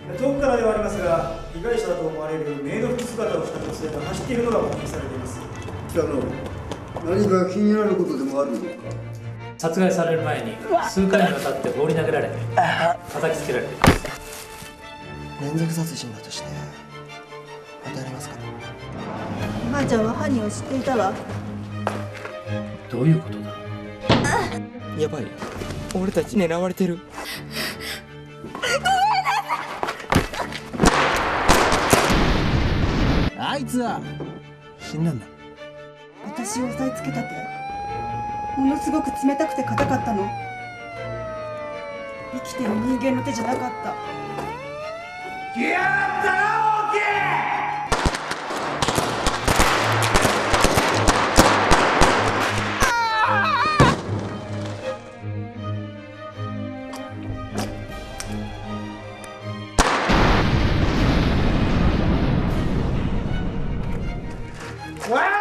遠くからではありますが、被害者だと思われるメイド服姿をした女性が走っているのが目撃されています。 北野、何か気になることでもあるのか。 殺害される前に数回にわたって放り投げられて叩きつけられています。 連続殺人だとして当たりますか？ おばあちゃんは犯人を知っていたわ。 どういうことだ？ やばい、俺たち狙われてる。あいつは死んだんだ。 私を押さえつけた手、ものすごく冷たくて硬かったの。生きてる人間の手じゃなかった。 来やがったな、大木！わあ！